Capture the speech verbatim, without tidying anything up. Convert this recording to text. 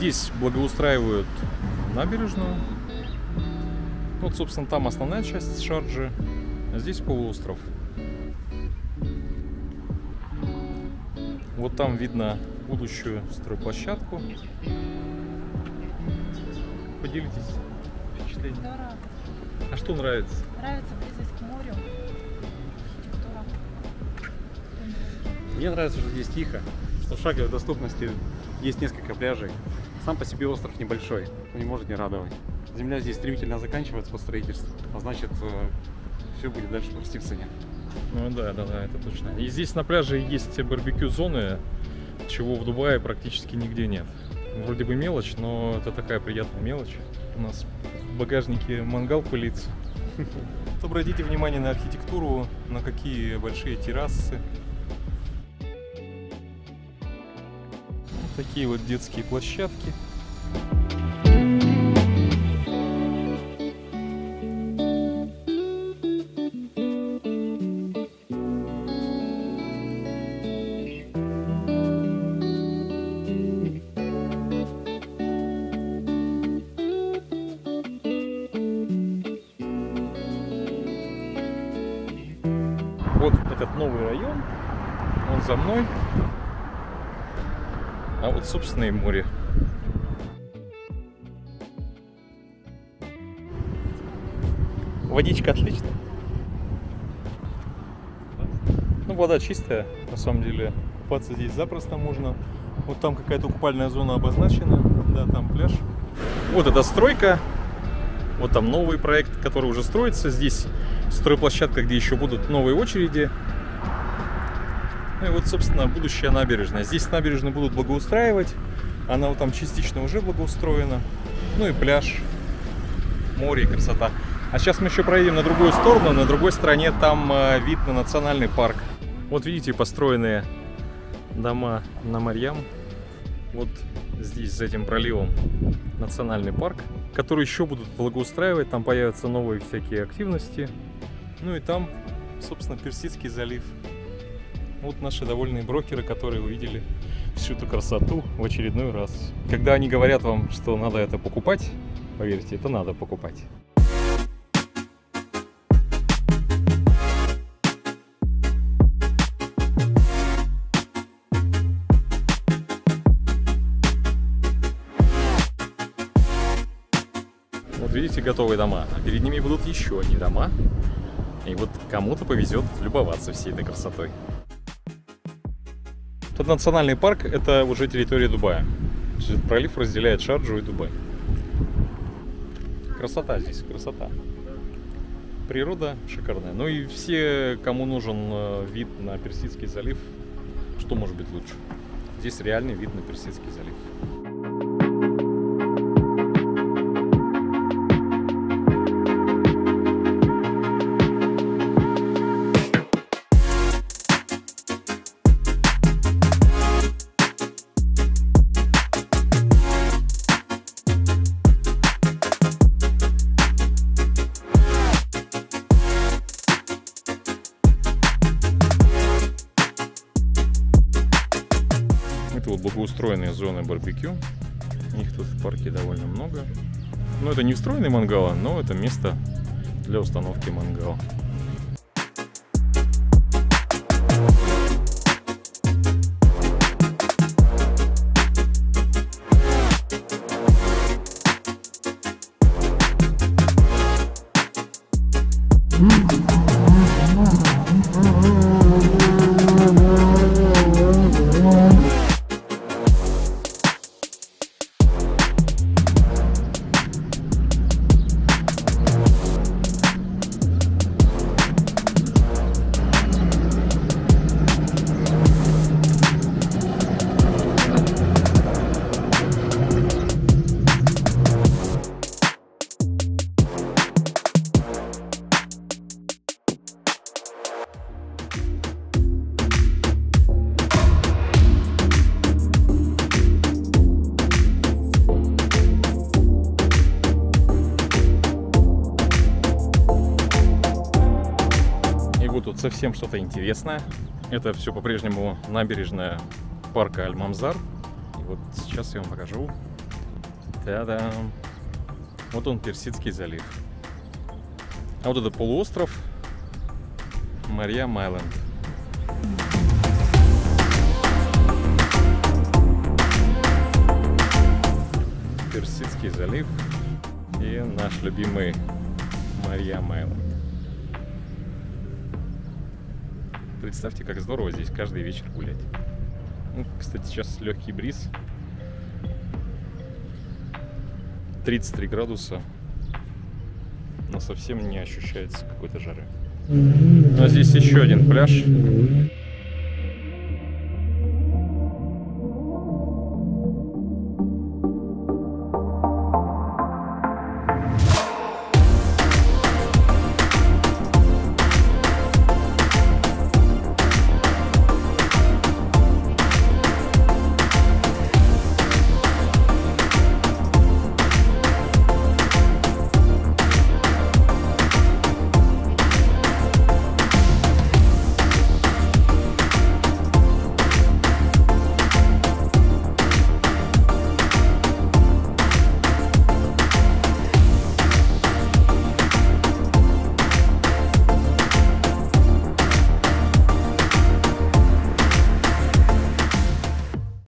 Здесь благоустраивают набережную. Вот, собственно, там основная часть Шарджи, а здесь полуостров. Вот там видно будущую стройплощадку. Поделитесь впечатлением. Здорово. А что нравится? Нравится близость к морю, архитектура. Мне нравится, что здесь тихо, что в шаговой доступности есть несколько пляжей. Сам по себе остров небольшой, но не может не радовать. Земля здесь стремительно заканчивается под строительством, а значит, все будет дальше расти в цене. Ну да, да, да, это точно. И здесь на пляже есть барбекю-зоны, чего в Дубае практически нигде нет. Вроде бы мелочь, но это такая приятная мелочь. У нас в багажнике мангал пылится. Обратите внимание на архитектуру, на какие большие террасы. Вот такие вот детские площадки. Вот этот новый район, он за мной, а вот, собственно, и море. Водичка отличная. Ну, вода чистая, на самом деле, купаться здесь запросто можно. Вот там какая-то купальная зона обозначена, да, там пляж. Вот эта стройка, вот там новый проект, который уже строится, здесь стройплощадка, где еще будут новые очереди. Ну и вот, собственно, будущая набережная. Здесь набережную будут благоустраивать. Она вот там частично уже благоустроена. Ну и пляж, море, красота. А сейчас мы еще проедем на другую сторону. На другой стороне там э, вид на национальный парк. Вот видите, построенные дома на Марьям. Вот здесь, за этим проливом, национальный парк, который еще будут благоустраивать. Там появятся новые всякие активности. Ну и там, собственно, Персидский залив. Вот наши довольные брокеры, которые увидели всю эту красоту в очередной раз. Когда они говорят вам, что надо это покупать, поверьте, это надо покупать. Вот видите, готовые дома, а перед ними будут еще одни дома. И вот кому-то повезет любоваться всей этой красотой. Тот национальный парк — это уже территория Дубая. Этот пролив разделяет Шарджу и Дубай. Красота здесь, красота. Природа шикарная. Ну и все, кому нужен вид на Персидский залив, что может быть лучше? Здесь реальный вид на Персидский залив. Это вот благоустроенные зоны барбекю. Их тут в парке довольно много. Но это не встроенный мангал, но это место для установки мангала. Тут совсем что-то интересное. Это все по-прежнему набережная парка Аль-Мамзар. И вот сейчас я вам покажу, Та-дам. Вот он, Персидский залив. А вот это полуостров Марьям-Айленд. Персидский залив и наш любимый Марьям-Айленд. Представьте, как здорово здесь каждый вечер гулять. Ну, кстати, сейчас легкий бриз. тридцать три градуса. Но совсем не ощущается какой-то жары. А здесь еще один пляж.